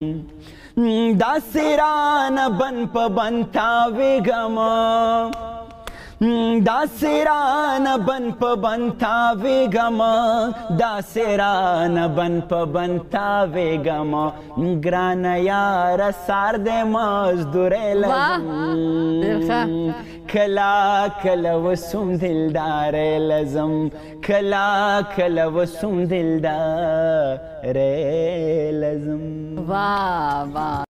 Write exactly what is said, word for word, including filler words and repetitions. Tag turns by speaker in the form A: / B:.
A: دا سیران بن په بنتاویږم دا سیران بن په بنتاویږم دا سیران بن په بنتاویږم ګرانه یاره سار دې مزدورۍ لزم کلا کله وسوم دلدارۍ لزم کلا کله وسوم دلدارۍ لزم.
B: واہ واہ.